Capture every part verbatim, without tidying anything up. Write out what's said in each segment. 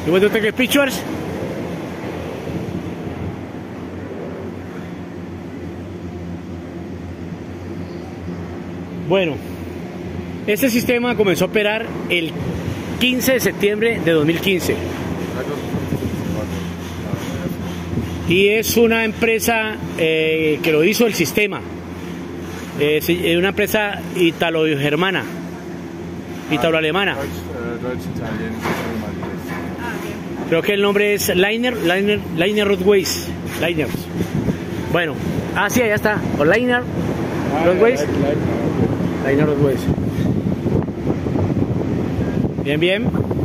You want to take pictures? Bueno, este sistema comenzó a operar el quince de septiembre de dos mil quince. Y es una empresa eh, que lo hizo el sistema. Es eh, una empresa italo-germana, italo-alemana. Creo que el nombre es Liner, Liner, Liner Roadways. Liners. Bueno, ah, sí, allá está. O Liner Roadways. Liner Roadways. Bien, bien.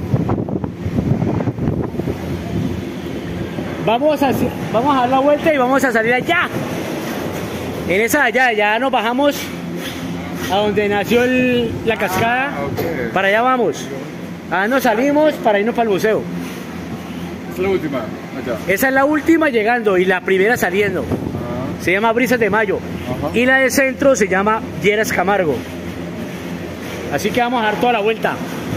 Vamos a, vamos a dar la vuelta y vamos a salir allá. En esa allá, ya nos bajamos a donde nació el, la cascada. Ah, okay. Para allá vamos. Ah, nos salimos para irnos para el museo. Es la última, allá. Esa es la última llegando y la primera saliendo. Ah. Se llama Brisas de Mayo. Ajá. Y la de centro se llama Lleras Camargo. Así que vamos a dar toda la vuelta.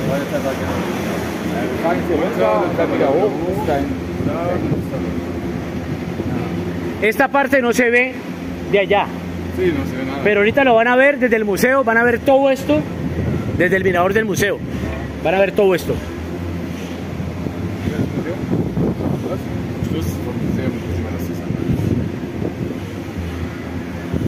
Esta parte no se ve de allá. Sí, no se ve nada. Pero ahorita lo van a ver desde el museo, van a ver todo esto desde el mirador del museo. Van a ver todo esto. Schluss vom Museum.